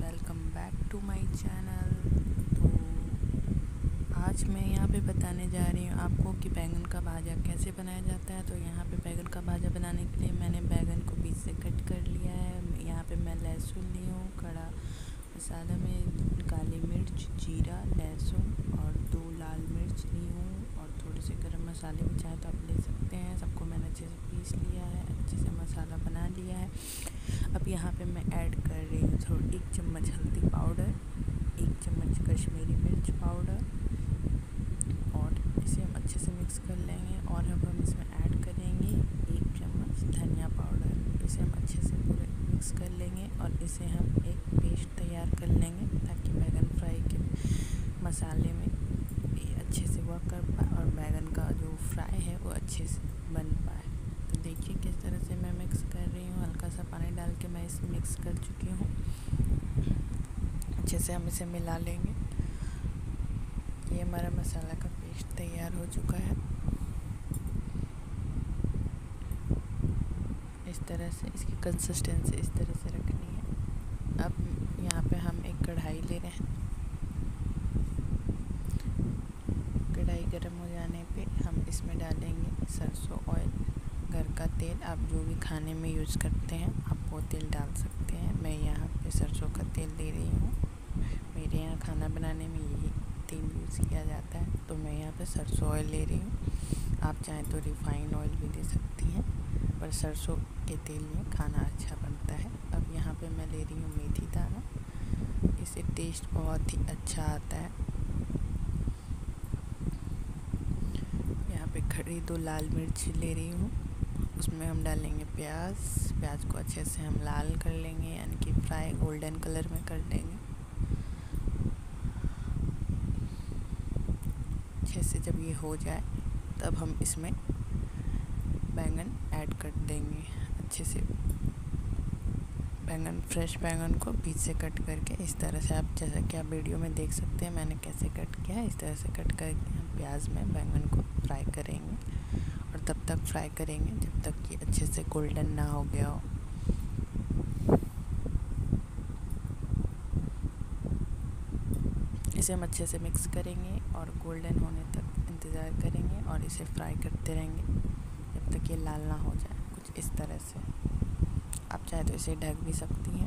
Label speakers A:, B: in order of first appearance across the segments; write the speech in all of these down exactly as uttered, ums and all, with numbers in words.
A: Welcome back to my channel. तो आज मैं यहाँ पे बताने जा रही हूँ आपको कि बैंगन का भाजा कैसे बनाया जाता है। तो यहाँ पे बैंगन का भाजा बनाने के लिए मैंने बैंगन को बीच से कट कर लिया है। यहाँ पे मैं लहसुन ली हूँ, खड़ा मसाला में काली मिर्च, जीरा, लहसुन और दो लाल मिर्च ली हूँ और थोड़े से गरम मसाले भी चाहे तो आप ले सकते हैं। सबको मैंने अच्छे से पीस लिया है, अच्छे से मसाला बना लिया है। अब यहाँ पे मैं ऐड कर रही हूँ थोड़ी एक चम्मच हल्दी पाउडर, एक चम्मच कश्मीरी मिर्च पाउडर और इसे हम अच्छे से मिक्स कर लेंगे। और अब हम इसमें ऐड करेंगे एक चम्मच धनिया पाउडर। इसे हम अच्छे से पूरे मिक्स कर लेंगे और इसे हम एक पेस्ट तैयार कर लेंगे ताकि बैगन फ्राई के मसाले में ये अच्छे से वर्क कर पाए और बैगन का जो फ्राई है वो अच्छे से बन पाए। तो देखिए किस तरह से मैं मिक्स कर रही हूँ। हल्का सा पानी डाल के मैं इसे मिक्स कर चुकी हूँ। अच्छे से हम इसे मिला लेंगे। ये हमारा मसाला का पेस्ट तैयार हो चुका है। इस तरह से इसकी कंसिस्टेंसी इस तरह से रखनी है। अब यहाँ पे हम एक कढ़ाई ले रहे हैं। कढ़ाई गर्म हो जाने पे हम इसमें डालेंगे सरसों ऑयल, घर का तेल। आप जो भी खाने में यूज़ करते हैं आप वो तेल डाल सकते हैं। मैं यहाँ पे सरसों का तेल ले रही हूँ। मेरे यहाँ खाना बनाने में यही तेल यूज़ किया जाता है, तो मैं यहाँ पे सरसों ऑयल ले रही हूँ। आप चाहें तो रिफ़ाइन ऑयल भी ले सकती हैं, पर सरसों के तेल में खाना अच्छा बनता है। अब यहाँ पे मैं ले रही हूँ मेथी दाना। इससे टेस्ट बहुत ही अच्छा आता है। यहाँ पे खड़ी दो लाल मिर्च ले रही हूँ। उसमें हम डालेंगे प्याज। प्याज को अच्छे से हम लाल कर लेंगे, यानी कि फ्राई गोल्डन कलर में कर लेंगे। अच्छे से जब ये हो जाए तब हम इसमें बैंगन ऐड कर देंगे। अच्छे से बैंगन, फ्रेश बैंगन को बीच से कट करके इस तरह से, आप जैसा कि आप वीडियो में देख सकते हैं मैंने कैसे कट किया है। इस तरह से कट करके हम प्याज में बैंगन को फ्राई करेंगे और तब तक फ्राई करेंगे जब तक कि अच्छे से गोल्डन ना हो गया हो। इसे हम अच्छे से मिक्स करेंगे और गोल्डन होने तक इंतज़ार करेंगे और इसे फ्राई करते रहेंगे जब तक ये लाल ना हो जाए। कुछ इस तरह से आप चाहे तो इसे ढक भी सकती हैं।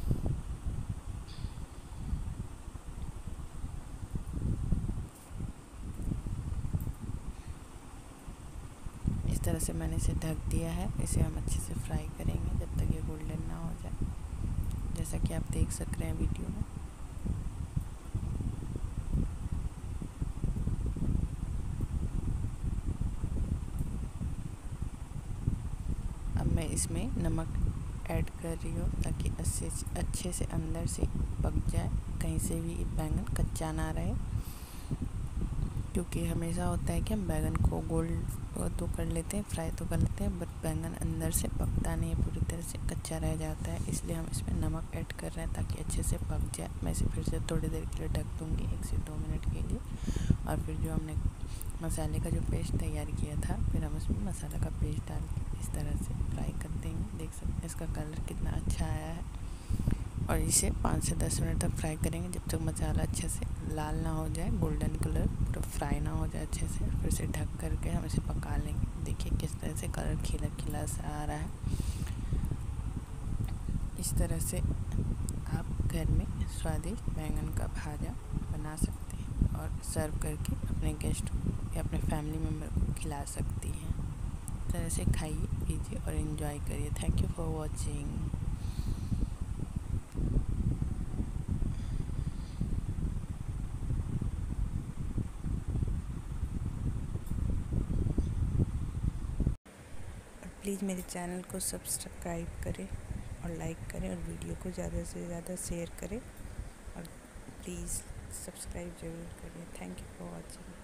A: इस तरह से मैंने इसे ढक दिया है। इसे हम अच्छे से फ्राई करेंगे जब तक ये गोल्डन ना हो जाए, जैसा कि आप देख सक रहे हैं वीडियो में। अब मैं इसमें नमक ऐड कर रही हूँ ताकि अच्छे से अच्छे से अंदर से पक जाए, कहीं से भी बैंगन कच्चा ना रहे। क्योंकि हमेशा होता है कि हम बैंगन को गोल्ड तो कर लेते हैं, फ्राई तो कर लेते हैं, बट बैंगन अंदर से पकता नहीं है, पूरी तरह से कच्चा रह जाता है। इसलिए हम इसमें नमक ऐड कर रहे हैं ताकि अच्छे से पक जाए। मैं इसे फिर से थोड़ी देर के लिए ढक दूँगी, एक से दो मिनट के लिए। और फिर जो हमने मसाले का जो पेस्ट तैयार किया था, फिर हम उसमें मसाला का पेस्ट डाल के इस तरह से फ्राई कर देंगे। देख सकते हैं इसका कलर कितना अच्छा आया है। और इसे पाँच से दस मिनट तक फ्राई करेंगे जब तक मसाला अच्छे से लाल ना हो जाए, गोल्डन कलर पूरा फ्राई ना हो जाए अच्छे से। फिर से ढक करके हम इसे पका लेंगे। देखिए किस तरह से कलर खिला खिला सा आ रहा है। इस तरह से आप घर में स्वादिष्ट बैंगन का भाजा बना सकते हैं और सर्व करके अपने गेस्ट या अपने फैमिली मेम्बर को खिला सकती हैं। इस तरह से खाइए, पीजिए और एंजॉय करिए। Thank you for watching. Please मेरे चैनल को सब्सक्राइब करें और लाइक करें और वीडियो को ज़्यादा से ज़्यादा शेयर करें और प्लीज़ सब्सक्राइब ज़रूर करें। Thank you for watching.